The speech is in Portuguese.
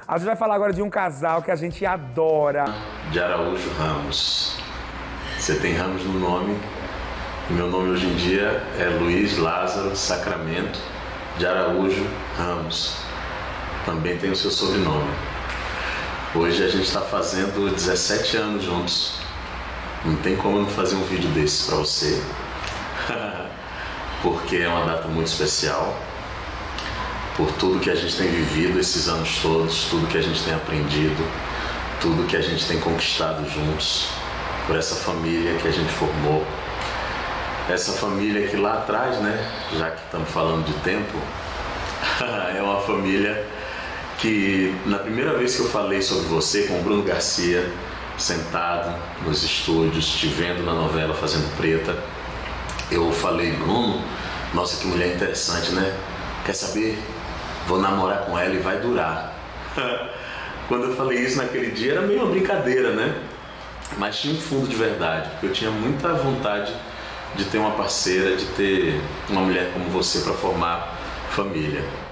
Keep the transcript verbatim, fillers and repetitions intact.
A gente vai falar agora de um casal que a gente adora. De Araújo Ramos. Você tem Ramos no nome. Meu nome hoje em dia é Luiz Lázaro Sacramento de Araújo Ramos. Também tem o seu sobrenome. Hoje a gente está fazendo dezessete anos juntos. Não tem como não fazer um vídeo desse para você. Porque é uma data muito especial. Por tudo que a gente tem vivido esses anos todos, tudo que a gente tem aprendido, tudo que a gente tem conquistado juntos, por essa família que a gente formou. Essa família que lá atrás, né, já que estamos falando de tempo, é uma família que na primeira vez que eu falei sobre você com o Bruno Garcia, sentado nos estúdios, te vendo na novela Fazendo Preta, eu falei, Bruno, nossa, que mulher interessante, né? Quer saber? Vou namorar com ela e vai durar. Quando eu falei isso naquele dia era meio uma brincadeira, né? Mas tinha um fundo de verdade, porque eu tinha muita vontade de ter uma parceira, de ter uma mulher como você para formar família.